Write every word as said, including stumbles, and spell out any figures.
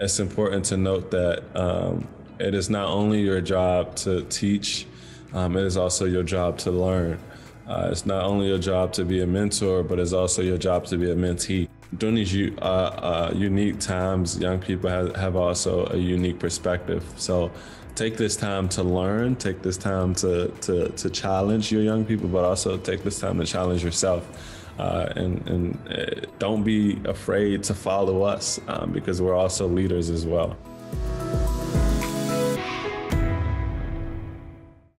It's important to note that um, it is not only your job to teach, um, it is also your job to learn. Uh, it's not only your job to be a mentor, but it's also your job to be a mentee. During these uh, uh, unique times, young people have, have also a unique perspective. So take this time to learn, take this time to, to, to challenge your young people, but also take this time to challenge yourself. Uh, and, and uh, don't be afraid to follow us um, because we're also leaders as well.